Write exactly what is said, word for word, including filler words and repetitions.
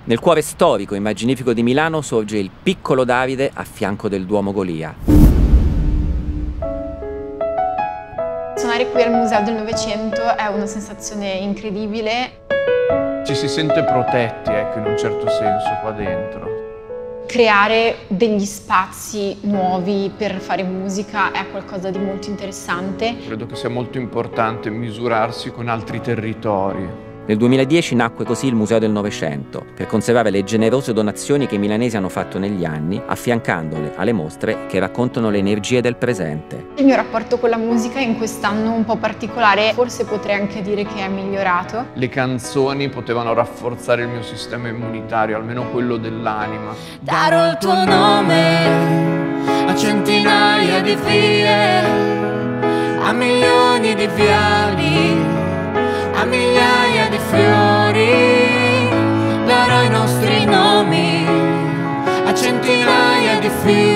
Nel cuore storico e immaginifico di Milano sorge il piccolo Davide a fianco del Duomo Golia. Suonare qui al Museo del Novecento è una sensazione incredibile. Ci si sente protetti, ecco, in un certo senso qua dentro. Creare degli spazi nuovi per fare musica è qualcosa di molto interessante. Credo che sia molto importante misurarsi con altri territori. Nel duemiladieci nacque così il Museo del Novecento, per conservare le generose donazioni che i milanesi hanno fatto negli anni, affiancandole alle mostre che raccontano le energie del presente. Il mio rapporto con la musica in quest'anno un po' particolare, forse potrei anche dire che è migliorato. Le canzoni potevano rafforzare il mio sistema immunitario, almeno quello dell'anima. Darò il tuo nome a centinaia di vie, a milioni di viali, a migliaia di fiori, darò i nostri nomi a centinaia di figli.